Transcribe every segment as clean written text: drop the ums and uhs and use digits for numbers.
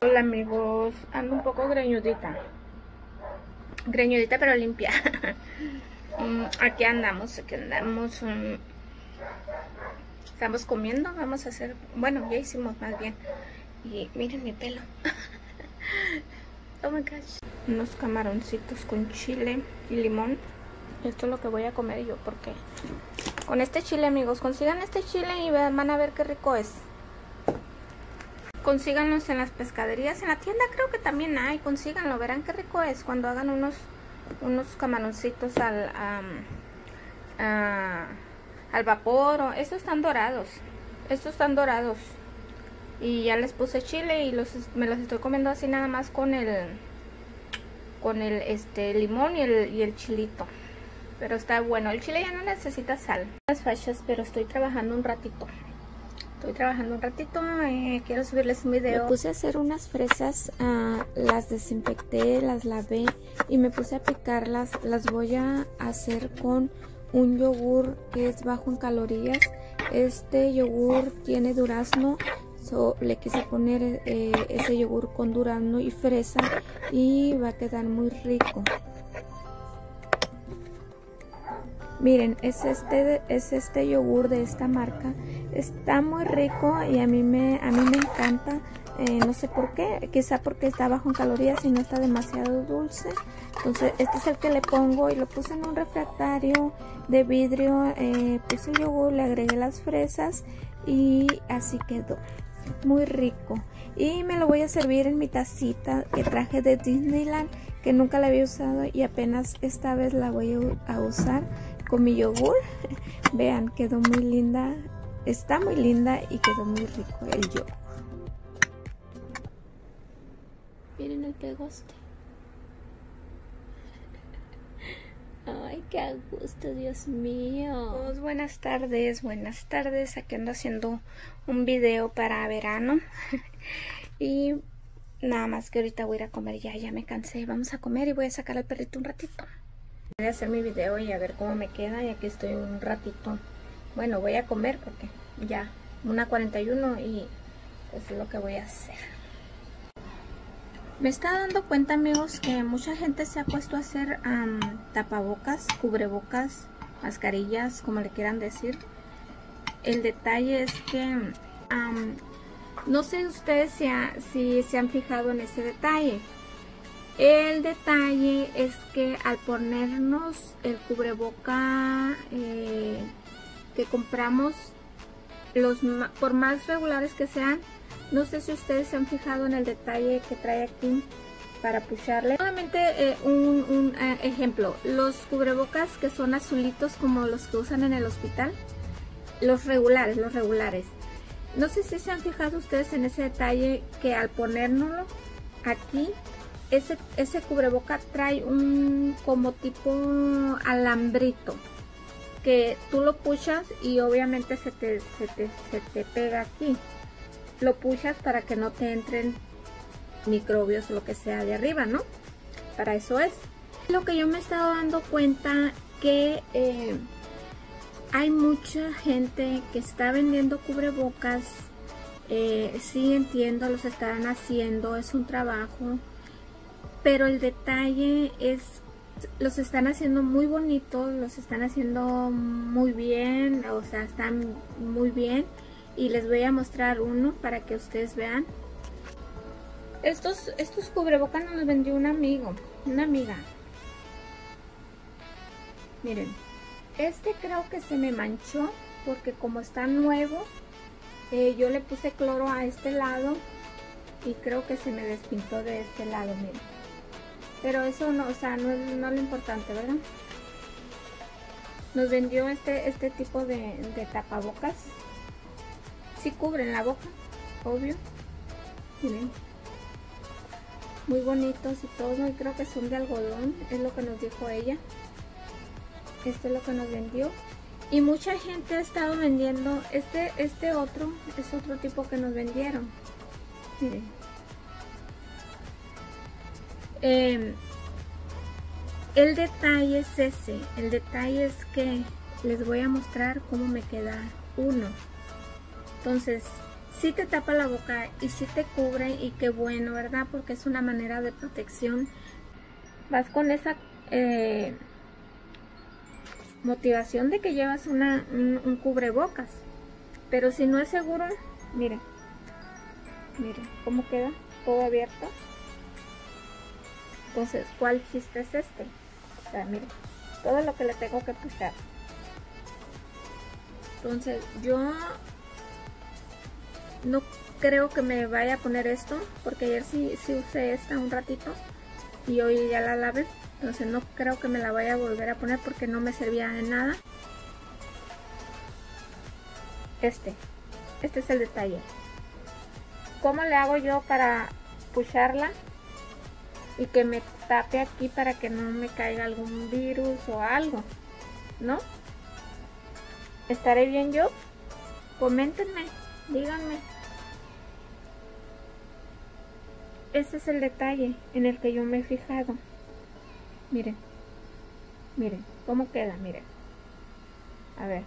Hola amigos, ando un poco greñudita pero limpia. Aquí andamos, estamos comiendo, vamos a hacer, bueno, ya hicimos más bien. Y miren mi pelo. Oh my gosh. Unos camaroncitos con chile y limón. Esto es lo que voy a comer yo, porque con este chile, amigos, consigan este chile y van a ver qué rico es. Consíganlos en las pescaderías, en la tienda creo que también hay, consíganlo, verán qué rico es cuando hagan unos camaroncitos al vapor. Estos están dorados, y ya les puse chile y me los estoy comiendo así nada más con el limón y el chilito. Pero está bueno, el chile ya no necesita sal. Las fachas, pero estoy trabajando un ratito. Quiero subirles un video. Me puse a hacer unas fresas, las desinfecté, las lavé y me puse a picarlas. Las voy a hacer con un yogur que es bajo en calorías. Este yogur tiene durazno, le quise poner ese yogur con durazno y fresa y va a quedar muy rico. Miren, es este yogur de esta marca. Está muy rico y a mí me encanta. No sé por qué, quizá porque está bajo en calorías y no está demasiado dulce. Entonces este es el que le pongo y lo puse en un refractario de vidrio. Puse el yogur, le agregué las fresas y así quedó. Muy rico. Y me lo voy a servir en mi tacita que traje de Disneyland, que nunca la había usado y apenas esta vez la voy a usar con mi yogur. Vean, quedó muy linda, está muy linda y quedó muy rico el yogur. Miren el pegoste. Ay, qué a gusto, Dios mío. Pues buenas tardes. Aquí ando haciendo un video para verano. Y nada más que ahorita voy a ir a comer, ya me cansé. Vamos a comer y voy a sacar al perrito un ratito. Voy a hacer mi video y a ver cómo me queda. Y aquí estoy un ratito. Bueno, voy a comer porque ya 1:41 y es lo que voy a hacer. Me está dando cuenta, amigos, que mucha gente se ha puesto a hacer tapabocas, cubrebocas, mascarillas, como le quieran decir. El detalle es que no sé ustedes si se han fijado en ese detalle. El detalle es que al ponernos el cubreboca que compramos, por más regulares que sean, no sé si ustedes se han fijado en el detalle que trae aquí para pucharle. Solamente un ejemplo, los cubrebocas que son azulitos como los que usan en el hospital, los regulares. No sé si se han fijado ustedes en ese detalle que al ponérnoslo aquí, ese cubreboca trae un como tipo alambrito que tú lo puchas y obviamente se te pega aquí. Lo puchas para que no te entren microbios o lo que sea de arriba, ¿no? Para eso es. Lo que yo me he estado dando cuenta que hay mucha gente que está vendiendo cubrebocas. Sí, entiendo, los estarán haciendo, es un trabajo, pero el detalle es, los están haciendo muy bonitos, los están haciendo muy bien, o sea, están muy bien. Y les voy a mostrar uno para que ustedes vean. Estos cubrebocas nos los vendió una amiga. Miren, este creo que se me manchó porque como está nuevo, yo le puse cloro a este lado y creo que se me despintó de este lado, miren. Pero eso no, o sea, no es lo importante, ¿verdad? Nos vendió este tipo de tapabocas. Sí cubren la boca, obvio. Miren, muy bonitos y todo, y creo que son de algodón, es lo que nos dijo ella. Esto es lo que nos vendió. Y mucha gente ha estado vendiendo este otro, es otro tipo que nos vendieron. Miren. El detalle es ese, el detalle es que les voy a mostrar cómo me queda uno. Entonces, sí te tapa la boca y sí te cubre, y qué bueno, ¿verdad? Porque es una manera de protección. Vas con esa motivación de que llevas un cubrebocas. Pero si no es seguro, miren cómo queda todo abierto. Entonces, ¿cuál chiste es este? O sea, miren, todo lo que le tengo que pujar. Entonces, yo no creo que me vaya a poner esto, porque ayer sí usé esta un ratito y hoy ya la lavé. Entonces no creo que me la vaya a volver a poner porque no me servía de nada. Este es el detalle. ¿Cómo le hago yo para pusharla y que me tape aquí para que no me caiga algún virus o algo? ¿No? ¿Estaré bien yo? Coméntenme, díganme. Ese es el detalle en el que yo me he fijado. Miren cómo queda, miren. A ver,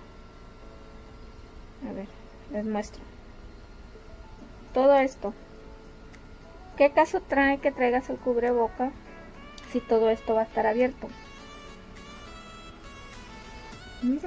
les muestro. Todo esto. ¿Qué caso trae que traigas el cubreboca si todo esto va a estar abierto? Miren.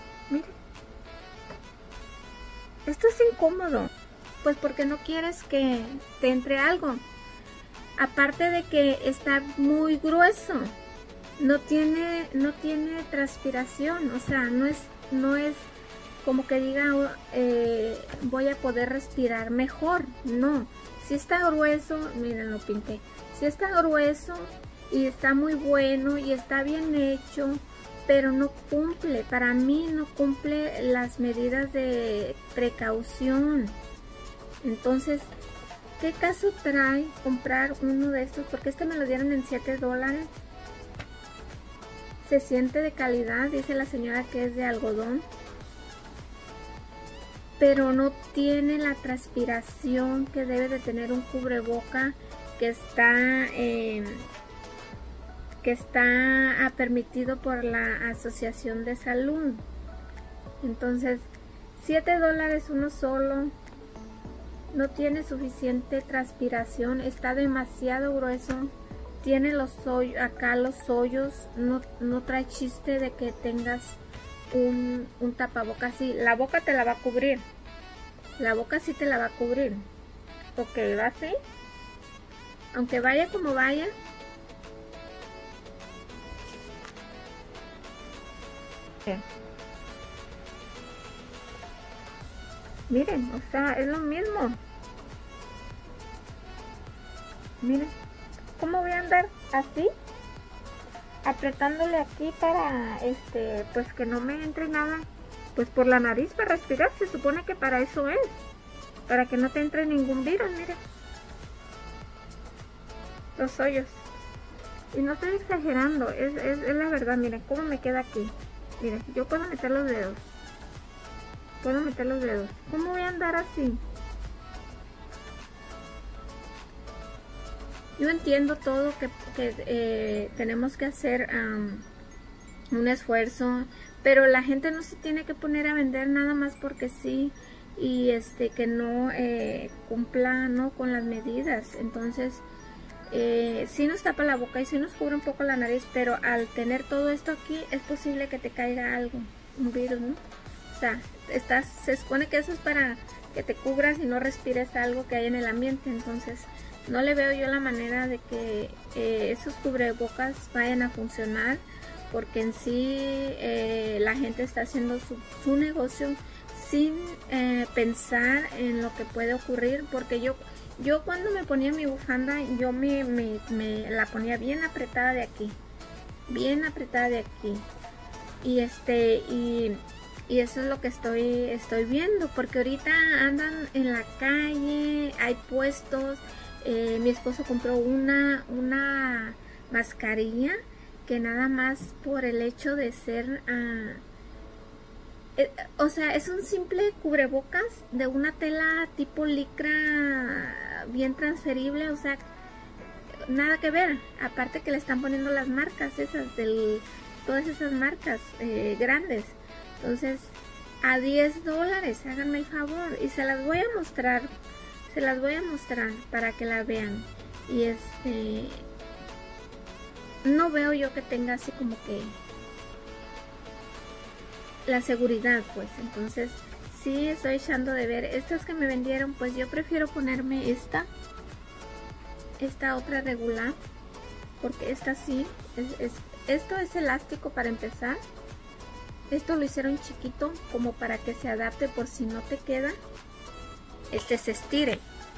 Esto es incómodo. Pues porque no quieres que te entre algo. Aparte de que está muy grueso. No tiene transpiración. O sea, no es como que diga voy a poder respirar mejor. No. Si está grueso, miren, lo pinté. Si está grueso y está muy bueno y está bien hecho, pero no cumple, para mí no cumple las medidas de precaución. Entonces, ¿qué caso trae comprar uno de estos? Porque este me lo dieron en $7. Se siente de calidad, dice la señora que es de algodón, pero no tiene la transpiración que debe de tener un cubreboca que está permitido por la Asociación de Salud. Entonces, $7 uno solo, no tiene suficiente transpiración, está demasiado grueso, tiene los hoyos, acá los hoyos, no trae chiste de que tengas un tapabocas así. La boca te la va a cubrir, la boca sí te la va a cubrir, ok, va así, aunque vaya como vaya. Miren, o sea, es lo mismo. Miren, ¿cómo voy a andar así? Apretándole aquí para, pues que no me entre nada, pues por la nariz para respirar. Se supone que para eso es, para que no te entre ningún virus. Miren, los hoyos. Y no estoy exagerando, es la verdad. Miren cómo me queda aquí. Miren, yo puedo meter los dedos. ¿Cómo voy a andar así? Yo entiendo todo que tenemos que hacer un esfuerzo, pero la gente no se tiene que poner a vender nada más porque sí, y que no cumpla, ¿no?, con las medidas. Entonces, sí nos tapa la boca y sí nos cubre un poco la nariz, pero al tener todo esto aquí es posible que te caiga algo, un virus, ¿no? O sea, se supone que eso es para que te cubras y no respires algo que hay en el ambiente. Entonces no le veo yo la manera de que esos cubrebocas vayan a funcionar, porque en sí la gente está haciendo su negocio sin pensar en lo que puede ocurrir. Porque yo cuando me ponía mi bufanda, yo me la ponía bien apretada de aquí, y eso es lo que estoy viendo, porque ahorita andan en la calle, hay puestos. Mi esposo compró una mascarilla que nada más por el hecho de ser, o sea, es un simple cubrebocas de una tela tipo licra bien transferible, o sea, nada que ver. Aparte que le están poniendo las marcas esas, todas esas marcas grandes. Entonces, a $10, háganme el favor, y se las voy a mostrar para que la vean. Y no veo yo que tenga así como que la seguridad, pues. Entonces sí estoy echando de ver. Estas que me vendieron, pues yo prefiero ponerme esta otra regular, porque esta sí esto es elástico para empezar. Esto lo hicieron chiquito como para que se adapte por si no te queda, se estire.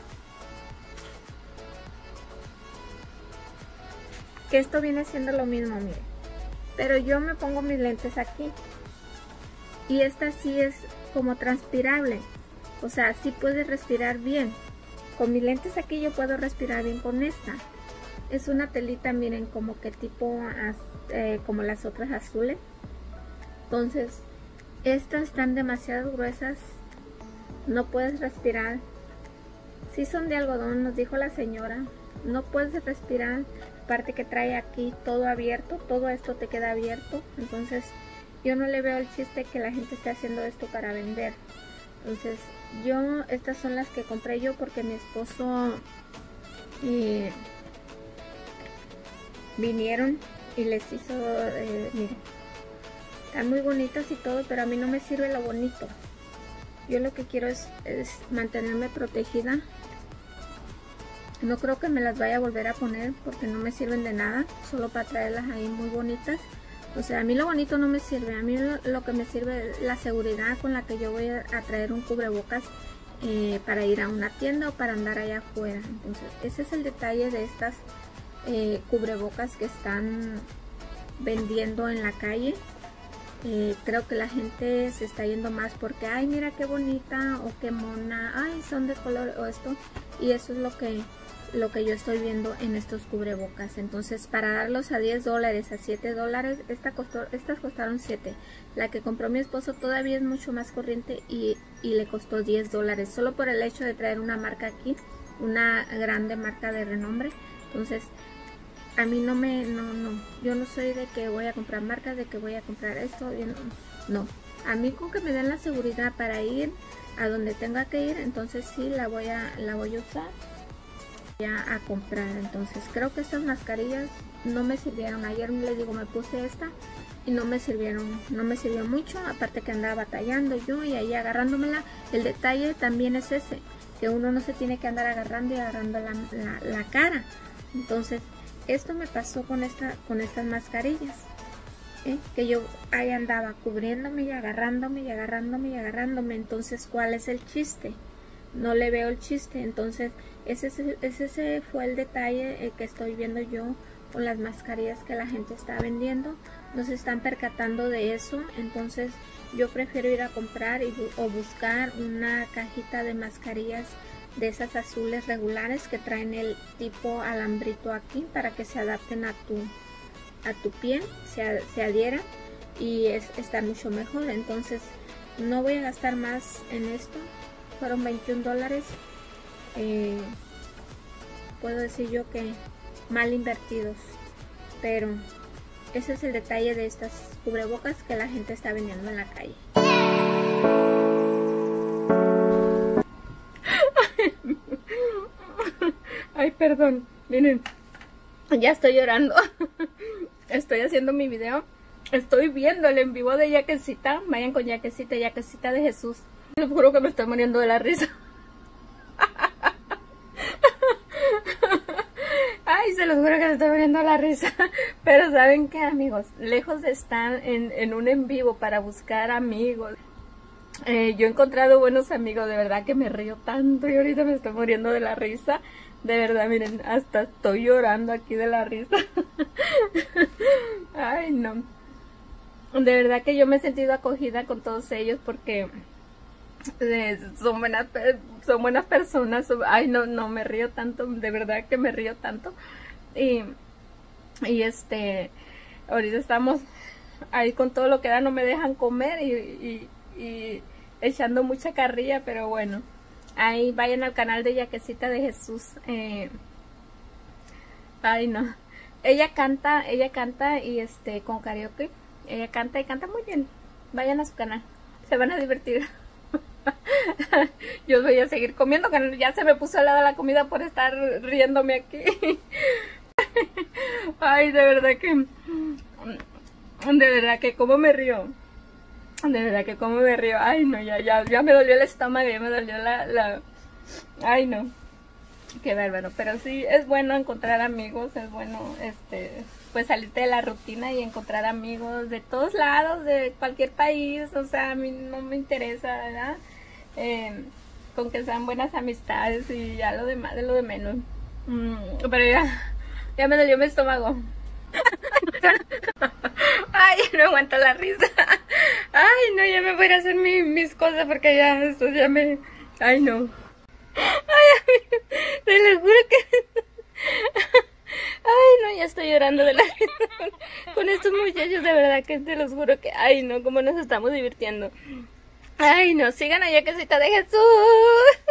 Que esto viene siendo lo mismo, mire. Pero yo me pongo mis lentes aquí. Y esta sí es como transpirable. O sea, sí puedes respirar bien. Con mis lentes aquí yo puedo respirar bien con esta. Es una telita, miren, como que tipo como las otras azules. Entonces, estas están demasiado gruesas, no puedes respirar. Si son de algodón, nos dijo la señora, no puedes respirar. Aparte que trae aquí todo abierto, todo esto te queda abierto. Entonces, yo no le veo el chiste que la gente esté haciendo esto para vender. Entonces, estas son las que compré yo porque mi esposo vinieron y les hizo, miren. Están muy bonitas y todo, pero a mí no me sirve lo bonito. Yo lo que quiero es mantenerme protegida. No creo que me las vaya a volver a poner porque no me sirven de nada, solo para traerlas ahí muy bonitas. O sea, a mí lo bonito no me sirve, a mí lo que me sirve es la seguridad con la que yo voy a traer un cubrebocas para ir a una tienda o para andar allá afuera. Entonces, ese es el detalle de estas cubrebocas que están vendiendo en la calle. Creo que la gente se está yendo más porque, ay, mira qué bonita o qué mona, ay, son de color o esto, y eso es lo que yo estoy viendo en estos cubrebocas. Entonces, para darlos a $10, a $7, estas costaron 7. La que compró mi esposo todavía es mucho más corriente y le costó $10, solo por el hecho de traer una marca aquí, una grande marca de renombre. Entonces, a mí yo no soy de que voy a comprar marcas, de que voy a comprar esto, no. A mí con que me den la seguridad para ir a donde tenga que ir, entonces sí la voy a usar, ya a comprar. Entonces creo que estas mascarillas no me sirvieron. Ayer les digo, me puse esta y no me sirvió mucho, aparte que andaba batallando yo y ahí agarrándomela. El detalle también es ese, que uno no se tiene que andar agarrando y agarrando la cara. Entonces, esto me pasó con estas mascarillas, que yo ahí andaba cubriéndome y agarrándome y agarrándome y agarrándome. Entonces, ¿cuál es el chiste? No le veo el chiste. Entonces, ese fue el detalle que estoy viendo yo con las mascarillas que la gente está vendiendo. No se están percatando de eso. Entonces, yo prefiero ir a comprar o buscar una cajita de mascarillas de esas azules regulares que traen el tipo alambrito aquí para que se adapten a tu piel, se adhieran y está mucho mejor. Entonces no voy a gastar más en esto. Fueron $21. Puedo decir yo que mal invertidos, pero ese es el detalle de estas cubrebocas que la gente está vendiendo en la calle. Ay, perdón, miren, ya estoy llorando. Estoy haciendo mi video, estoy viendo el en vivo de Yaquecita. Vayan con Yaquecita, Yaquecita de Jesús. Les juro que me estoy muriendo de la risa. Ay, se los juro que me estoy muriendo de la risa. Pero ¿saben qué, amigos? Lejos de estar en un en vivo para buscar amigos, yo he encontrado buenos amigos. De verdad que me río tanto y ahorita me estoy muriendo de la risa. De verdad, miren, hasta estoy llorando aquí de la risa. Ay, no. De verdad que yo me he sentido acogida con todos ellos porque son buenas personas. Ay, no me río tanto, de verdad que me río tanto. Y ahorita estamos ahí con todo lo que da, no me dejan comer y echando mucha carrilla, pero bueno. Ahí vayan al canal de Yaquecita de Jesús. Ay, no. Ella canta y con karaoke. Ella canta y canta muy bien. Vayan a su canal. Se van a divertir. Yo voy a seguir comiendo, que ya se me puso al lado la comida por estar riéndome aquí. Ay, de verdad que cómo me río. De verdad que cómo me río. Ay, no, ya me dolió el estómago, ya me dolió Ay, no. Qué bárbaro. Pero sí, es bueno encontrar amigos, es bueno, pues salirte de la rutina y encontrar amigos de todos lados, de cualquier país. O sea, a mí no me interesa, ¿verdad? Con que sean buenas amistades y ya lo demás de lo de menos. Pero ya me dolió mi estómago. Ay, no aguanto la risa. Ay, no, ya me voy a ir a hacer mis cosas porque ya esto ya me... Ay, no. Ay, te lo juro que... Ay, no, ya estoy llorando de la risa con estos muchachos, de verdad que te los juro que... Ay, no, cómo nos estamos divirtiendo. Ay, no, sigan allá, Casita de Jesús.